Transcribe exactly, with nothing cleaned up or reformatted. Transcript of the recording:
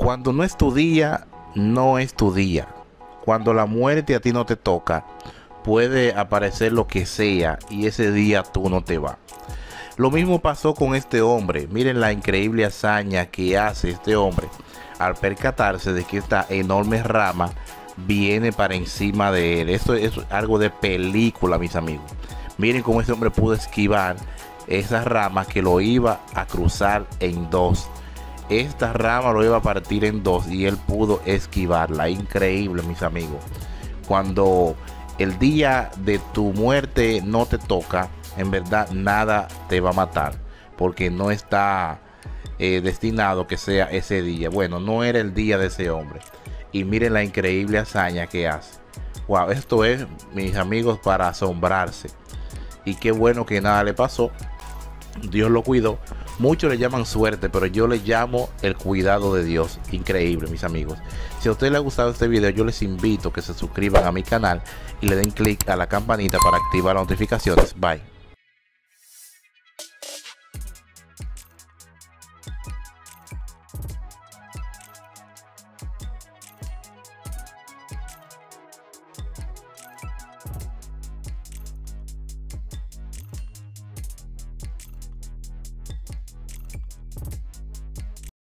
Cuando no es tu día, no es tu día. Cuando la muerte a ti no te toca, puede aparecer lo que sea y ese día tú no te vas. Lo mismo pasó con este hombre. Miren la increíble hazaña que hace este hombre al percatarse de que esta enorme rama viene para encima de él. Esto es algo de película, mis amigos. Miren cómo este hombre pudo esquivar esa rama que lo iba a cruzar en dos. Esta rama lo iba a partir en dos y él pudo esquivarla. Increíble, mis amigos. Cuando el día de tu muerte no te toca, en verdad nada te va a matar, porque no está eh, destinado que sea ese día. Bueno, no era el día de ese hombre. Y miren la increíble hazaña que hace. Wow, esto es, mis amigos, para asombrarse. Y qué bueno que nada le pasó. Dios lo cuidó. Muchos le llaman suerte, pero yo le llamo el cuidado de Dios. Increíble, mis amigos. Si a ustedes les ha gustado este video, yo les invito a que se suscriban a mi canal y le den click a la campanita para activar las notificaciones. Bye.